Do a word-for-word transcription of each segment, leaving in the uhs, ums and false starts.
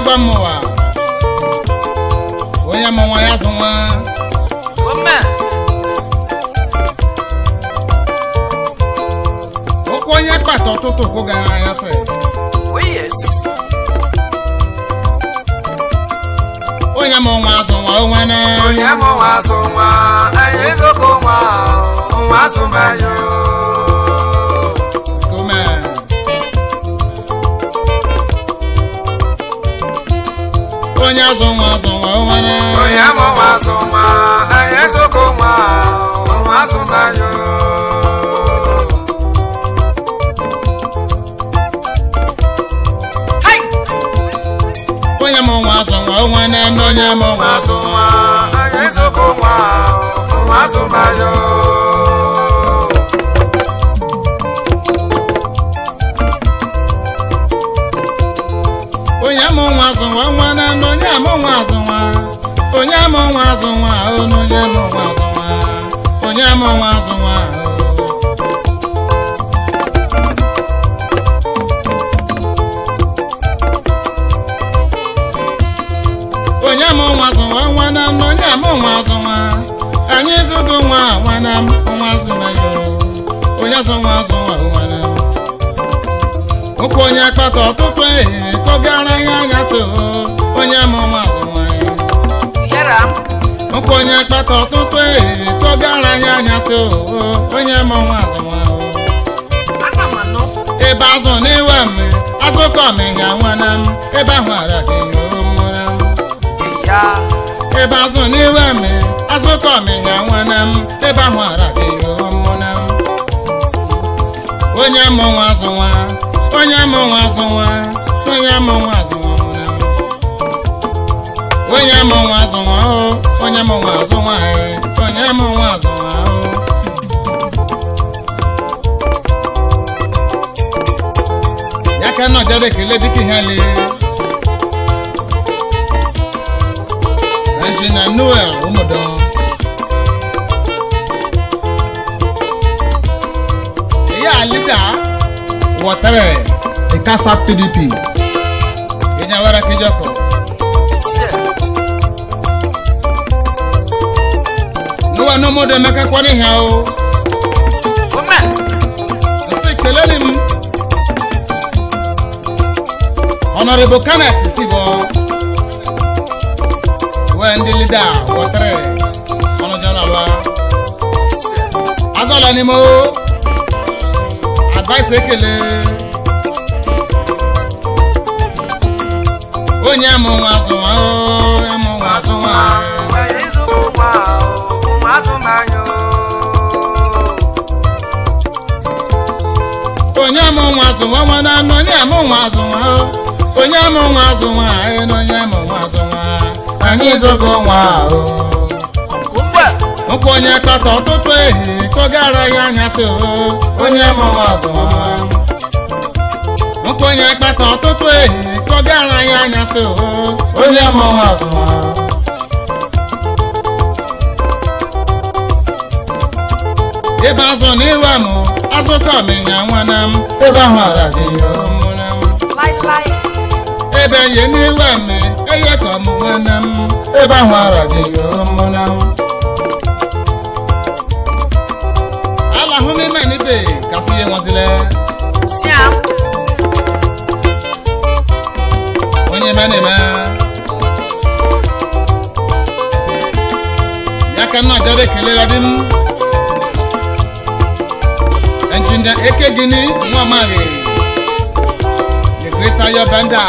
Agbamowa. Onyemuwa ya zuwa. Amen. Okonye pato toto ko gara ya se. Oh yes. Onyemuwa zuwa onwana. Onyemuwa zuwa. Ayezo koma. Onwa zumayo. Come. Onyemuwa zuwa onwana. Onyemuwa zuwa. Ayezo koma. Onwa zumayo. Onyemuwa zuwa onwana. Onyemuwa zuwa. Ayezo koma. Onwa zumayo. Onyemuwa zuwa onwana. Onyemuwa zuwa. Onyemuwa zuwa. Onyemuwa zuwa. Onyemuwa zuwa. Onyemuwa zuwa onwana. Onyemuwa zuwa. Anyị zugo nwa nwana nwa zuwa yo. Onye zuwa zuwa onwana. Okonye akpata ọtụtụ ehe kọgara ya anya so. Onyemuwa zuwa. Yaram. Okonye akpata ọtụtụ ehe kọgara ya anya so. Onyemuwa zuwa. Anamano. Ebe azụ n'iwe m azụkọ m ya nwana m. Ebe ahụ ara gị yo mụra m. Ya. Ebe azụ n'iwe m azụkọ m ya nwana m. Ebe ahụ ara gị yo mụra m. Onyemuwa zuwa. Onyemuwa zuwa. Onyemuwa zuwa mụra m. Onyemuwa zuwa o. Onyemuwa zuwa e. Onyemuwa zuwa o. Yaka no jade kele diki hali. Engineer Noel Umodo. Ya leader Watere Ikasa P D P. Inyawara kijoko. Nuwa no mode meka kwani hao. Amen. Nsi kelele m. Honorable Kenneth Sibo. When the leader Watere. Ono General wa. Azola ni mo. Advice ekele. Onyemuwa zuwa o. Onyemuwa zuwa. Ayezo koma. Onwa zumayo. Onyemuwa zuwa wana. Onyemuwa zuwa o. Onyemuwa zuwa e. Onyemuwa zuwa. Anyị zogo nwa o. Okonye akpata ọtụtụ ehi kọgara ya anya so. Onyemuwa zuwa. Okonye akpata ọtụtụ ehi kọgara ya anya so. Onyemuwa zuwa. Ebe azụ n'iwe m azụkọ m ya nwana m. Ebe ahụ ara gị yo mụra m. Ebe ye n'iwe m eye ka m nwana m. Ebe ahụ ara gị yo mụra m. Alahụ m ime n'ibe kasị ihe nwazile. Siam. Onye me n'eme. Ya ka nna jere kelela di m. Engineer Eke Gini nwa amaghị. The great Ayo Benda.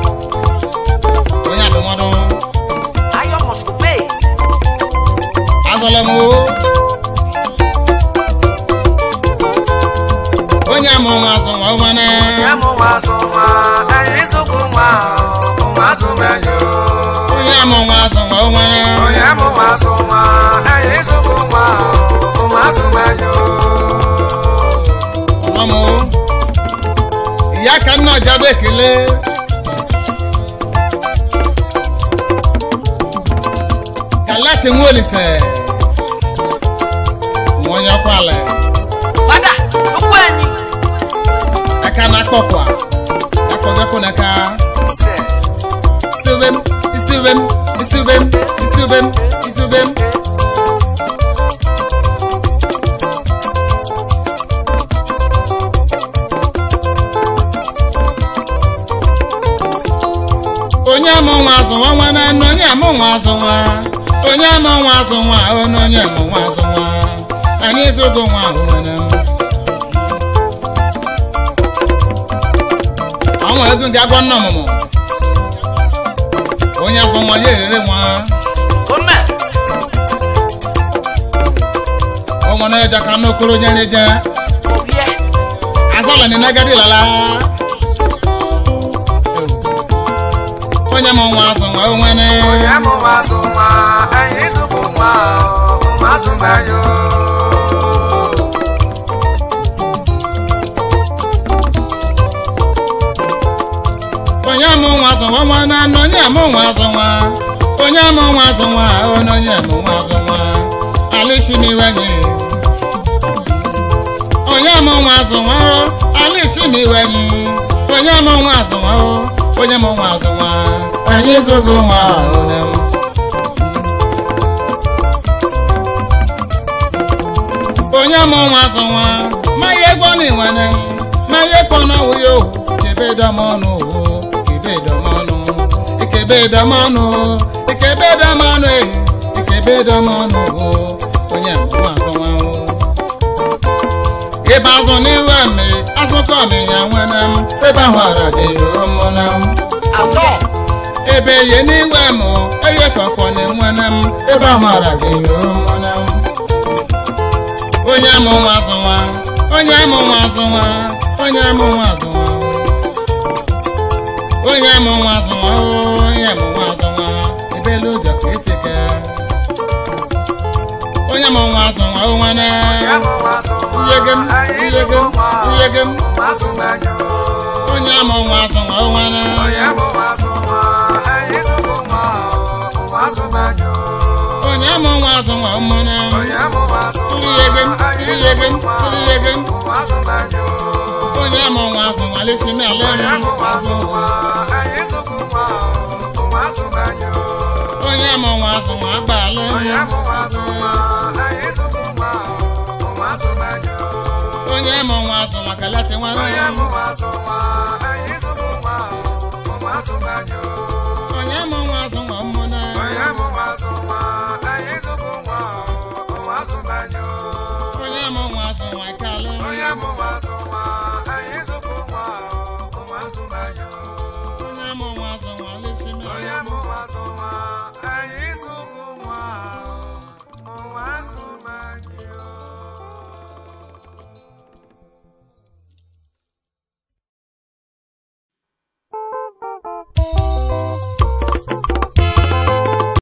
Onye adụmọdụ. Ayo must obey. Azọla m o. Onyemuwa zuwa onwana. Onyemuwa zuwa. Ayezo koma. Onwa zumayo. Onyemuwa zuwa onwana. Onyemuwa zuwa. Ayezo koma. Onwa zumayo. Ọlọ́mọ. Ìyá kan náà jáde kele. Kàláàtì ń wọlé sẹ̀. Wọ́n yọ palẹ̀. Bada, okwu ẹni. Aka na akọkwa. Akọjọkọ n'aka. isubem isubem isubem isubem isubem onye amụ nwa azụ nwa nwa na onye amụ nwa azụ nwa onye amụ nwa azụ nwa onye amụ nwa azụ nwa anyị zogo nwa ahụ nwere ọnwa ego ndị agwọ nna ọmụmụ onye azụ nwa ya erere nwa ọnwa na eja ka n'okoro nyere je azọla ni nagadi lala onye mụ nwa azụ nwa onwene onye mụ nwa azụ nwa anyị zụbụ nwa nwa azụ meyo onye mụ nwa azụ nwa nwa na onye mụ nwa azụ nwa onye mụ nwa azụ nwa onye mụ nwa azụ nwa alishi miwenye onye mụ nwa azụ nwa alishi miwenye onye mụ nwa azụ nwa onye mụ nwa azụ nwa anyị zogo nwa onye mụ nwa azụ nwa ma ihe gwa na ịnwanye ma ihe kọ na wuyo kebe dọmọnụ kebe dọmọnụ ikebe dọmọnụ ikebe dọmọnụ ikebe dọmọnụ onye mụ nwa azụ nwa ebe azụ n'iwe mme azụkọ m ya nwere m ebe ahụ ara dị ụmụna m ebe ye n'iwe m eye fọkọ na enwere m ebe ahụ ara dị ụmụna m onye mụ nwa azụ nwa onye mụ nwa azụ nwa onye mụ nwa azụ nwa onye mụ nwa azụ nwa onye mụ nwa azụ nwa ebe elu ụjọ ka etike onye mụ nwa azụ nwa onwere iyegem iyegem iyegem onye mụ nwa azụ nwa onwere onye mụ nwa azụ nwa onwere iyegem iyegem iyegem onye mụ nwa azụ nwa lesi me ale onye mụ nwa azụ nwa agba ale onye mụ nwa azụ nwa kalati nwere